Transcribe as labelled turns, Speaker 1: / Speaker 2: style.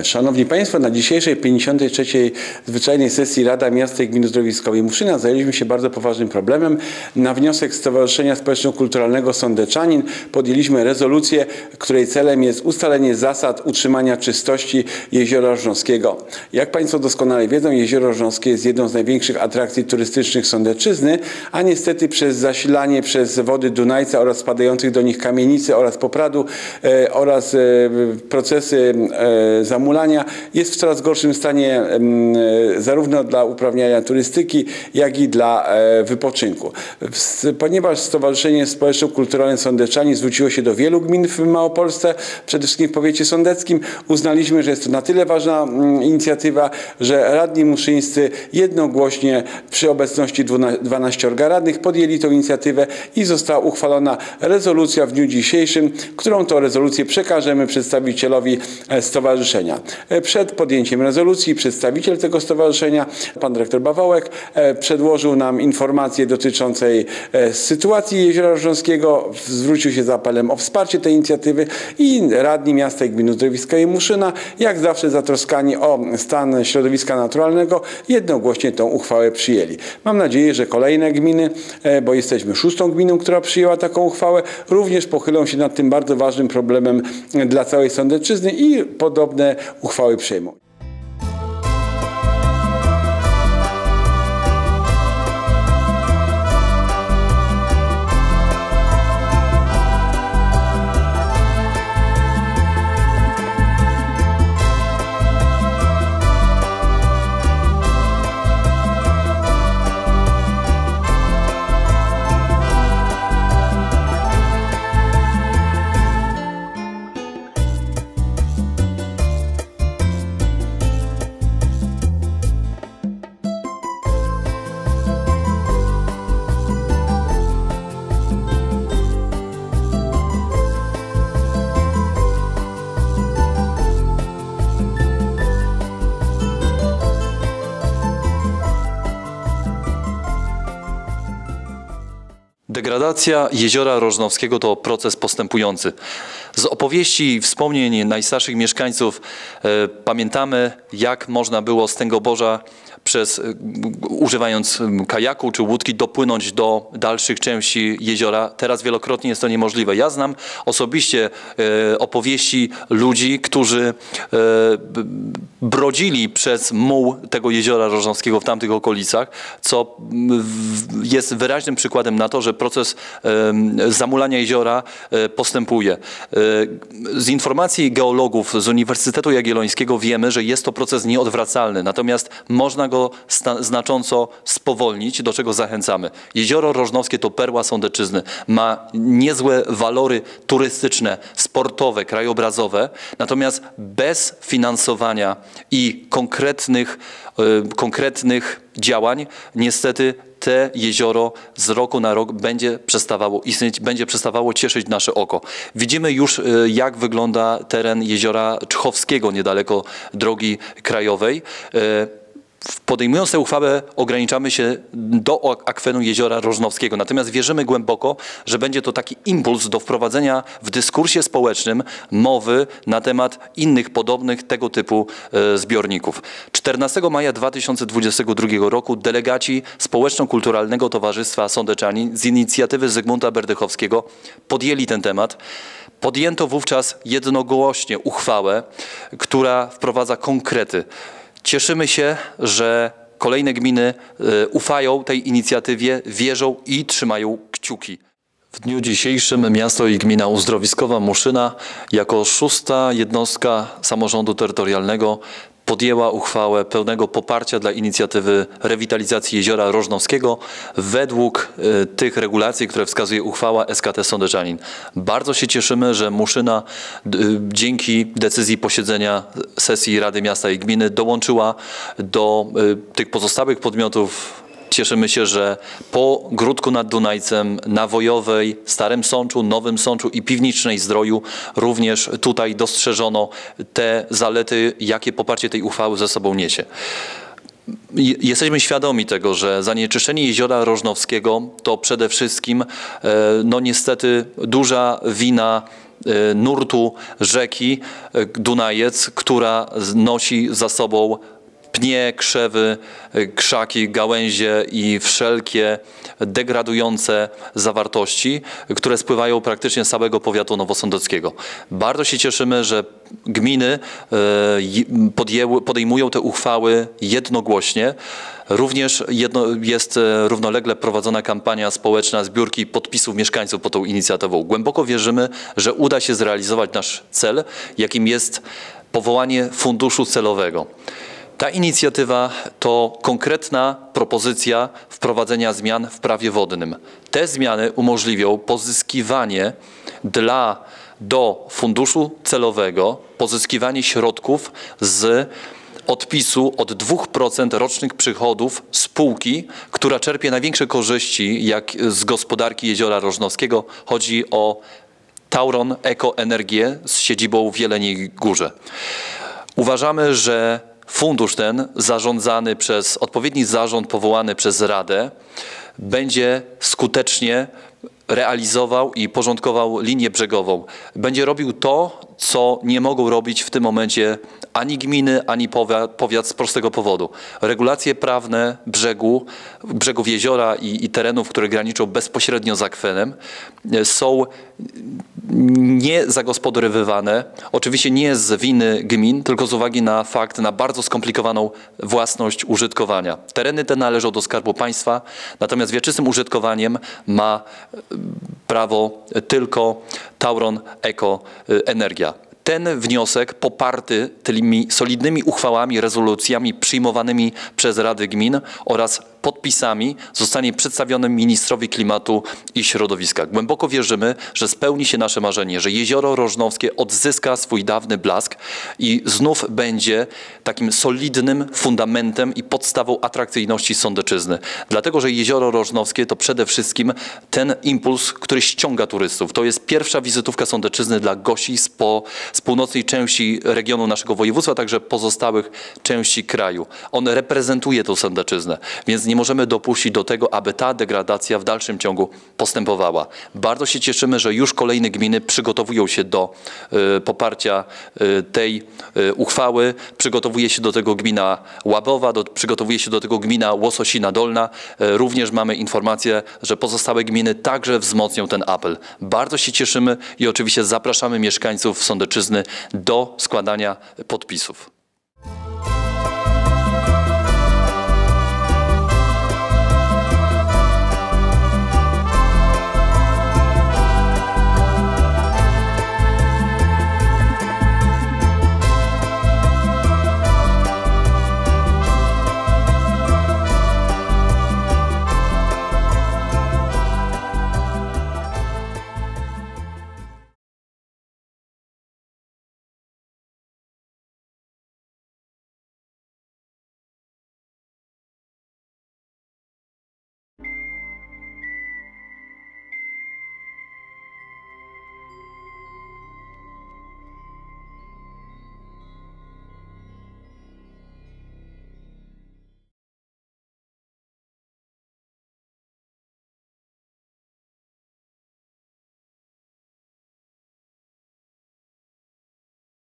Speaker 1: Szanowni Państwo, na dzisiejszej 53. zwyczajnej sesji Rada Miasta i Gminy Uzdrowiskowej Muszyna zajęliśmy się bardzo poważnym problemem. Na wniosek Stowarzyszenia Społeczno-Kulturalnego Sądeczanin podjęliśmy rezolucję, której celem jest ustalenie zasad utrzymania czystości Jeziora Rożnowskiego. Jak Państwo doskonale wiedzą, Jezioro Rożnowskie jest jedną z największych atrakcji turystycznych Sądeczyzny, a niestety przez zasilanie przez wody Dunajca oraz spadających do nich kamienicy oraz popradu oraz procesy zamulania jest w coraz gorszym stanie zarówno dla uprawniania turystyki, jak i dla wypoczynku. Ponieważ Stowarzyszenie Społeczno-Kulturalne Sądeczanin zwróciło się do wielu gmin w Małopolsce, przede wszystkim w powiecie sądeckim, uznaliśmy, że jest to na tyle ważna inicjatywa, że radni muszyńscy jednogłośnie przy obecności 12 radnych podjęli tę inicjatywę i została uchwalona rezolucja w dniu dzisiejszym, którą to rezolucję przekażemy przedstawicielowi stowarzyszenia. Przed podjęciem rezolucji przedstawiciel tego stowarzyszenia, pan dyrektor Bawołek, przedłożył nam informację dotyczącej sytuacji Jeziora Rożnowskiego, zwrócił się z apelem o wsparcie tej inicjatywy i radni miasta i gminy Uzdrowiskowej Muszyna, jak zawsze zatroskani o stan środowiska naturalnego, jednogłośnie tę uchwałę przyjęli. Mam nadzieję, że kolejne gminy, bo jesteśmy 6. gminą, która przyjęła taką uchwałę, również pochylą się nad tym bardzo ważnym problemem dla całej Sądeczyzny i podobne uchwały przyjmą.
Speaker 2: Degradacja Jeziora Rożnowskiego to proces postępujący. Z opowieści i wspomnień najstarszych mieszkańców pamiętamy, jak można było z Tęgoborza używając kajaku czy łódki dopłynąć do dalszych części jeziora. Teraz wielokrotnie jest to niemożliwe. Ja znam osobiście opowieści ludzi, którzy brodzili przez muł tego Jeziora Rożnowskiego w tamtych okolicach, co jest wyraźnym przykładem na to, że proces zamulania jeziora postępuje. Z informacji geologów z Uniwersytetu Jagiellońskiego wiemy, że jest to proces nieodwracalny, natomiast można go znacząco spowolnić, do czego zachęcamy. Jezioro Rożnowskie to perła Sądeczyzny. Ma niezłe walory turystyczne, sportowe, krajobrazowe, natomiast bez finansowania i konkretnych działań niestety te jezioro z roku na rok będzie przestawało istnieć, będzie przestawało cieszyć nasze oko. Widzimy już, jak wygląda teren jeziora Czchowskiego niedaleko drogi krajowej. Podejmując tę uchwałę, ograniczamy się do akwenu Jeziora Rożnowskiego. Natomiast wierzymy głęboko, że będzie to taki impuls do wprowadzenia w dyskursie społecznym mowy na temat innych podobnych tego typu zbiorników. 14 maja 2022 roku delegaci Społeczno-Kulturalnego Towarzystwa Sądeczanin z inicjatywy Zygmunta Berdychowskiego podjęli ten temat. Podjęto wówczas jednogłośnie uchwałę, która wprowadza konkrety. Cieszymy się, że kolejne gminy ufają tej inicjatywie, wierzą i trzymają kciuki. W dniu dzisiejszym miasto i gmina uzdrowiskowa Muszyna jako 6. jednostka samorządu terytorialnego podjęła uchwałę pełnego poparcia dla inicjatywy rewitalizacji Jeziora Rożnowskiego według tych regulacji, które wskazuje uchwała SKT Sądeczanin. Bardzo się cieszymy, że Muszyna dzięki decyzji posiedzenia sesji Rady Miasta i Gminy dołączyła do tych pozostałych podmiotów. Cieszymy się, że po Gródku nad Dunajcem, Nawojowej, Starym Sączu, Nowym Sączu i Piwnicznej Zdroju również tutaj dostrzeżono te zalety, jakie poparcie tej uchwały ze sobą niesie. Jesteśmy świadomi tego, że zanieczyszczenie Jeziora Rożnowskiego to przede wszystkim no niestety duża wina nurtu rzeki Dunajec, która nosi za sobą pnie, krzewy, krzaki, gałęzie i wszelkie degradujące zawartości, które spływają praktycznie z całego powiatu nowosądeckiego. Bardzo się cieszymy, że gminy podejmują te uchwały jednogłośnie. Również jest równolegle prowadzona kampania społeczna zbiórki podpisów mieszkańców pod tą inicjatywą. Głęboko wierzymy, że uda się zrealizować nasz cel, jakim jest powołanie funduszu celowego. Ta inicjatywa to konkretna propozycja wprowadzenia zmian w prawie wodnym. Te zmiany umożliwią pozyskiwanie do funduszu celowego pozyskiwanie środków z odpisu od 2% rocznych przychodów spółki, która czerpie największe korzyści z gospodarki Jeziora Rożnowskiego. Chodzi o Tauron Eko Energię z siedzibą w Jeleniej Górze. Uważamy, że fundusz ten zarządzany przez odpowiedni zarząd powołany przez Radę będzie skutecznie realizował i porządkował linię brzegową. Będzie robił to, co nie mogą robić w tym momencie ani gminy, ani powiat z prostego powodu. Regulacje prawne brzegów jeziora i terenów, które graniczą bezpośrednio z akwenem, są niezagospodarowywane. Oczywiście nie z winy gmin, tylko z uwagi na fakt, na bardzo skomplikowaną własność użytkowania. Tereny te należą do Skarbu Państwa, natomiast wieczystym użytkowaniem ma prawo tylko Tauron Eko Energia. Ten wniosek poparty tymi solidnymi uchwałami, rezolucjami przyjmowanymi przez Rady Gmin oraz podpisami zostanie przedstawiony ministrowi klimatu i środowiska. Głęboko wierzymy, że spełni się nasze marzenie, że Jezioro Rożnowskie odzyska swój dawny blask i znów będzie takim solidnym fundamentem i podstawą atrakcyjności Sądeczyzny. Dlatego, że Jezioro Rożnowskie to przede wszystkim ten impuls, który ściąga turystów. To jest pierwsza wizytówka Sądeczyzny dla gości z północnej części regionu naszego województwa, także pozostałych części kraju. On reprezentuje tę Sądeczyznę, więc nie możemy dopuścić do tego, aby ta degradacja w dalszym ciągu postępowała. Bardzo się cieszymy, że już kolejne gminy przygotowują się do poparcia tej uchwały. Przygotowuje się do tego gmina Łabowa, przygotowuje się do tego gmina Łososina Dolna. Również mamy informację, że pozostałe gminy także wzmocnią ten apel. Bardzo się cieszymy i oczywiście zapraszamy mieszkańców Sądeczyzny do składania podpisów.